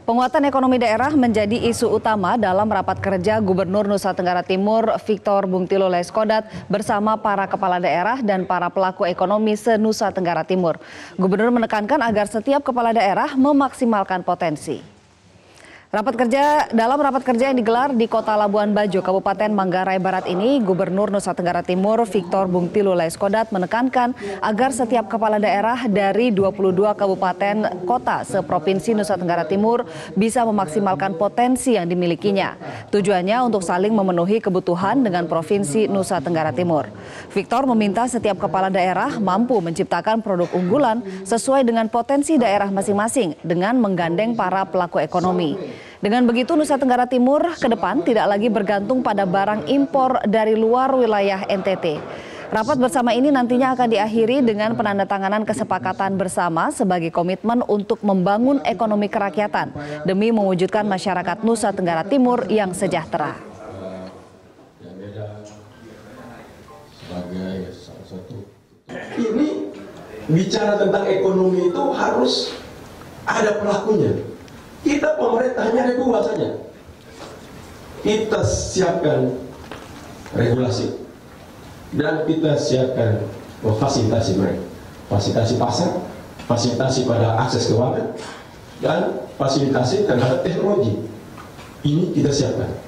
Penguatan ekonomi daerah menjadi isu utama dalam rapat kerja Gubernur Nusa Tenggara Timur Victor Bungtilo Leskodat bersama para kepala daerah dan para pelaku ekonomi se-Nusa Tenggara Timur. Gubernur menekankan agar setiap kepala daerah memaksimalkan potensi. Dalam rapat kerja yang digelar di Kota Labuan Bajo, Kabupaten Manggarai Barat ini, Gubernur Nusa Tenggara Timur Victor Bungtilo Leskodat menekankan agar setiap kepala daerah dari 22 kabupaten kota seprovinsi Nusa Tenggara Timur bisa memaksimalkan potensi yang dimilikinya. Tujuannya untuk saling memenuhi kebutuhan dengan Provinsi Nusa Tenggara Timur. Victor meminta setiap kepala daerah mampu menciptakan produk unggulan sesuai dengan potensi daerah masing-masing dengan menggandeng para pelaku ekonomi. Dengan begitu, Nusa Tenggara Timur ke depan tidak lagi bergantung pada barang impor dari luar wilayah NTT. Rapat bersama ini nantinya akan diakhiri dengan penandatanganan kesepakatan bersama sebagai komitmen untuk membangun ekonomi kerakyatan demi mewujudkan masyarakat Nusa Tenggara Timur yang sejahtera. Ini bicara tentang ekonomi itu harus ada pelakunya. Kita pemerintahnya ada dua saja. Kita siapkan regulasi dan kita siapkan fasilitasi mereka, fasilitasi pasar, fasilitasi pada akses keuangan, dan fasilitasi terhadap teknologi. Ini kita siapkan.